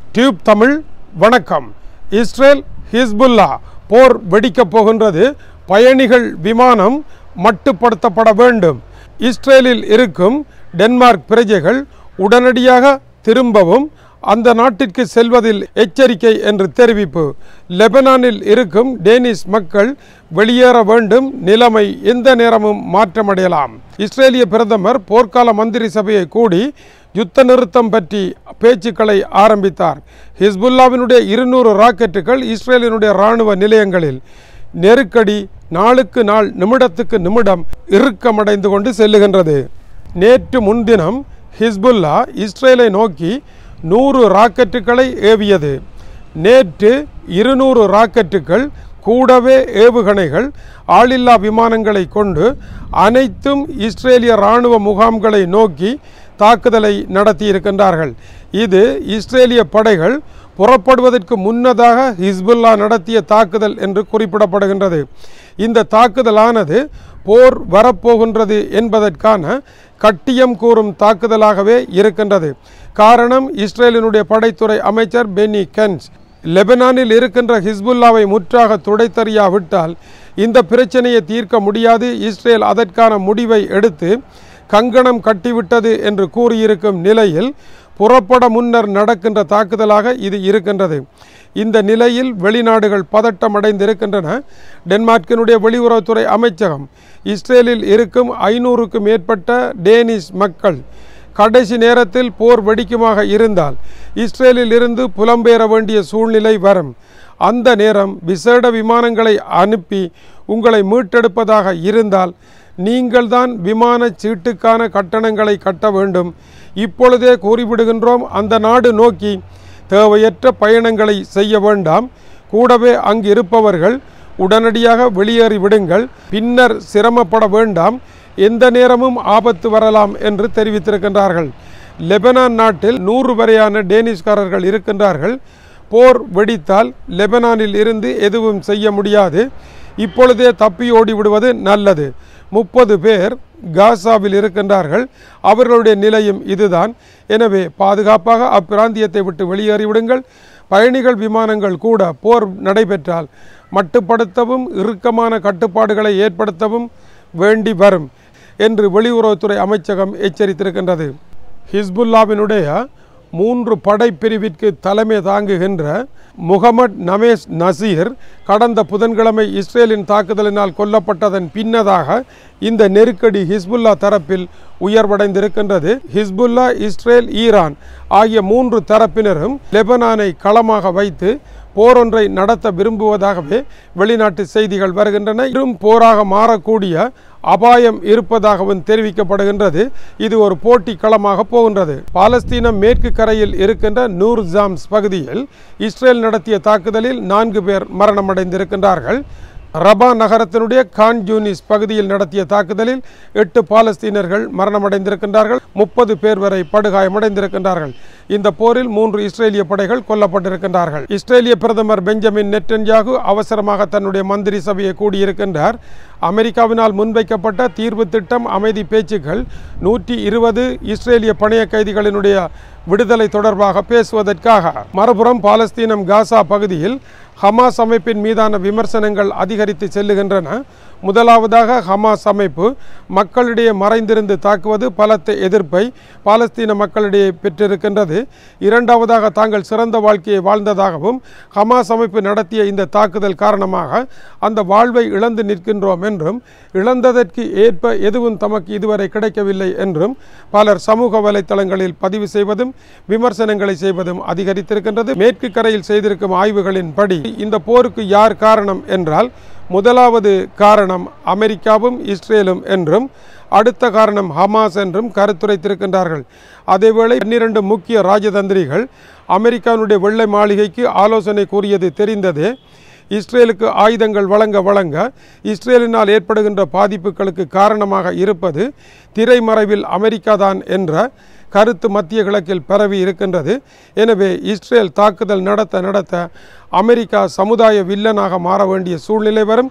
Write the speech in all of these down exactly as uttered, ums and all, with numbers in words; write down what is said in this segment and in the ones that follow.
Tube Tamil வணக்கம். Israel Hezbollah போர் வெடிக்கப் போகின்றது. பயணிகள் விமானம் மட்டுப்படுத்தப்பட வேண்டும். இஸ்ரேலில் இருக்கும் டென்மார்க் பிரஜைகள் உடனடியாக திரும்பவும் அந்த நாட்டிற்கு செல்வதில் எச்சரிக்கை என்று தெரிவிப்பு. லெபனானில் இருக்கும் டேனிஷ் மக்கள் வெளியேற வேண்டும். நிலைமை எந்த நேரமும் மாற்றமடையலாம். இஸ்ரேலிய பிரதமர் போர்க்கால மந்திரி சபையை கூடி யுத்த நிறுத்தம் பற்றி பேச்சுக்களை ஆரம்பித்தார். ஹிஸ்புல்லாவினுடைய இருநூறு ராக்கெட்டுகள் இஸ்ரேலினுடைய இராணுவ நிலையங்களில் நெருக்கடி நாளுக்கு நாள் நிமிடத்துக்கு நிமிடம் இறுக்கமடைந்து கொண்டு செல்லுகின்றது. நேற்று முன்தினம் ஹிஸ்புல்லா இஸ்ரேலை நோக்கி நூறு ராக்கெட்டுகளை ஏவியது. நேற்று இருநூறு ராக்கெட்டுகள் கூடவே ஏவுகணைகள் ஆளில்லா விமானங்களை கொண்டு அனைத்தும் இஸ்ரேலிய இராணுவ முகாம்களை நோக்கி தாக்குதலை நடத்தியிருக்கின்றார்கள். இது இஸ்ரேலிய படைகள் புறப்படுவதற்கு முன்னதாக ஹிஸ்புல்லா நடத்திய தாக்குதல் என்று குறிப்பிடப்படுகின்றது. இந்த தாக்குதலானது போர் வரப்போகின்றது என்பதற்கான கட்டியம் கூறும் தாக்குதலாகவே இருக்கின்றது. காரணம், இஸ்ரேலினுடைய படைத்துறை அமைச்சர் பென்னி கென்ஸ் லெபனானில் இருக்கின்ற ஹிஸ்புல்லாவை முற்றாக துடைத்தறியாவிட்டால் இந்த பிரச்சனையை தீர்க்க முடியாது, இஸ்ரேல் அதற்கான முடிவை எடுத்து கங்கணம் கட்டிவிட்டது என்று கூறியிருக்கும் நிலையில் புறப்பட முன்னர் நடக்கின்ற தாக்குதலாக இது இருக்கின்றது. இந்த நிலையில் வெளிநாடுகள் பதட்டம் அடைந்திருக்கின்றன. டென்மார்க்கினுடைய வெளியுறவுத்துறை அமைச்சகம் இஸ்ரேலில் இருக்கும் ஐநூறுக்கும் மேற்பட்ட டேனிஷ் மக்கள் கடைசி நேரத்தில் போர் வெடிக்குமாக இருந்தால் இஸ்ரேலில் இருந்து புலம்பெயர வேண்டிய சூழ்நிலை வரும். அந்த நேரம் விசேட விமானங்களை அனுப்பி உங்களை மீட்டெடுப்பதாக இருந்தால் நீங்கள்தான் விமான சீட்டுக்கான கட்டணங்களை கட்ட வேண்டும். இப்பொழுதே கூறிவிடுகின்றோம், அந்த நாடு நோக்கி தேவையற்ற பயணங்களை செய்ய வேண்டாம். கூடவே அங்கு இருப்பவர்கள் உடனடியாக வெளியேறி விடுங்கள். பின்னர் சிரமப்பட வேண்டாம், எந்த நேரமும் ஆபத்து வரலாம் என்று தெரிவித்திருக்கின்றார்கள். லெபனான் நாட்டில் நூறு வரையான டேனிஷ்காரர்கள் இருக்கின்றார்கள். போர் வெடித்தால் லெபனானில் இருந்து எதுவும் செய்ய முடியாது. இப்பொழுதே தப்பி ஓடி விடுவது நல்லது. முப்பது பேர் காசாவில் இருக்கின்றார்கள். அவர்களுடைய நிலையும் இதுதான். எனவே பாதுகாப்பாக அப்பிராந்தியத்தை விட்டு வெளியேறிவிடுங்கள். பயணிகள் விமானங்கள் கூட போர் நடைபெற்றால் மட்டுப்படுத்தவும் இறுக்கமான கட்டுப்பாடுகளை ஏற்படுத்தவும் வேண்டி வரும் என்று வெளியுறவுத்துறை அமைச்சகம் எச்சரித்திருக்கின்றது. ஹிஸ்புல்லாவினுடைய மூன்று படைப்பிரிவிற்கு தலைமை தாங்குகின்ற முகமட் நமேஸ் நசீர் கடந்த புதன்கிழமை இஸ்ரேலின் தாக்குதலினால் கொல்லப்பட்டதன் பின்னதாக இந்த நெருக்கடி ஹிஸ்புல்லா தரப்பில் உயர்வடைந்திருக்கின்றது. ஹிஸ்புல்லா, இஸ்ரேல், ஈரான் ஆகிய மூன்று தரப்பினரும் லெபனானை களமாக வைத்து போரொன்றை நடத்த விரும்புவதாகவே வெளிநாட்டு செய்திகள் வருகின்றன. இரும் போராக மாறக்கூடிய அபாயம் இருப்பதாகவும் தெரிவிக்கப்படுகின்றது. இது ஒரு போட்டி களமாக போகின்றது. பாலஸ்தீனம் மேற்கு கரையில் இருக்கின்ற நூர் ஜாம்ஸ் பகுதியில் இஸ்ரேல் நடத்திய தாக்குதலில் நான்கு பேர் மரணமடைந்திருக்கின்றார்கள். ரபா நகரத்தினுடைய கான் யூனிஸ் பகுதியில் நடத்திய தாக்குதலில் எட்டு பாலஸ்தீனர்கள் மரணமடைந்திருக்கின்றார்கள். முப்பது பேர் வரை படுகாயமடைந்திருக்கின்றார்கள். இந்த போரில் மூன்று இஸ்ரேலிய படைகள் கொல்லப்பட்டிருக்கின்றார்கள். இஸ்ரேலிய பிரதமர் பெஞ்சமின் நெட்டன்யாகு அவசரமாக தன்னுடைய மந்திரி சபையை கூடியிருக்கின்றார். அமெரிக்காவினால் முன்வைக்கப்பட்ட தீர்வு திட்டம், அமைதி பேச்சுக்கள், நூற்றி இருபது இஸ்ரேலிய பணைய கைதிகளினுடைய விடுதலை தொடர்பாக பேசுவதற்காக. மறுபுறம் பாலஸ்தீனம் காசா பகுதியில் ஹமாஸ் அமைப்பின் மீதான விமர்சனங்கள் அதிகரித்து செல்லுகின்றன. முதலாவதாக ஹமாஸ் அமைப்பு மக்களிடையே மறைந்திருந்து தாக்குவது பலத்த எதிர்ப்பை பாலஸ்தீன மக்களிடையே பெற்றிருக்கின்றது. இரண்டாவதாக தாங்கள் சிறந்த வாழ்க்கையை வாழ்ந்ததாகவும் ஹமாஸ் அமைப்பு நடத்திய இந்த தாக்குதல் காரணமாக அந்த வாழ்வை இழந்து நிற்கின்றோம் என்றும் இழந்ததற்கு ஏற்ப எதுவும் தமக்கு இதுவரை கிடைக்கவில்லை என்றும் பலர் சமூக வலைத்தளங்களில் பதிவு செய்வதும் விமர்சனங்களை செய்வதும் அதிகரித்திருக்கின்றது. மேற்கு கரையில் செய்திருக்கும் ஆய்வுகளின்படி இந்த போருக்கு யார் காரணம் என்றால் முதலாவது காரணம் அமெரிக்காவும் இஸ்ரேலும் என்றும் அடுத்த காரணம் ஹமாஸ் என்றும் கருத்துரைத்திருக்கின்றார்கள். அதேவேளை பன்னிரண்டு முக்கிய ராஜதந்திரிகள் அமெரிக்காவுடைய வெள்ளை மாளிகைக்கு ஆலோசனை கூறியது தெரிந்ததே. இஸ்ரேலுக்கு ஆயுதங்கள் வழங்க வழங்க இஸ்ரேலினால் ஏற்படுகின்ற பாதிப்புகளுக்கு காரணமாக இருப்பது திரைமறைவில் அமெரிக்கா தான் என்ற கருத்து மத்திய கிழக்கில் பரவி இருக்கின்றது. எனவே இஸ்ரேல் தாக்குதல் நடத்த நடத்த அமெரிக்கா சமுதாய வில்லனாக மாற வேண்டிய சூழ்நிலை வரும்.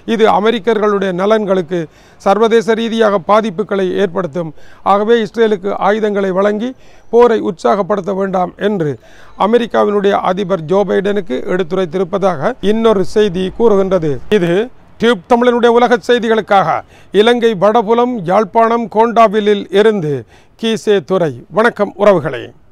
இது அமெரிக்கர்களுடைய நலன்களுக்கு சர்வதேச ரீதியாக பாதிப்புகளை ஏற்படுத்தும். ஆகவே இஸ்ரேலுக்கு ஆயுதங்களை வழங்கி போரை உற்சாகப்படுத்த வேண்டாம் என்று அமெரிக்காவினுடைய அதிபர் ஜோ பைடனுக்கு எடுத்துரைத்திருப்பதாக இன்னொரு செய்தி கூறுகின்றது. இது டியூப் தமிழனுடைய உலக செய்திகளுக்காக இலங்கை வடபுலம் யாழ்ப்பாணம் கோண்டாவிலில் இருந்து கீசே துரை. வணக்கம் உறவுகளே.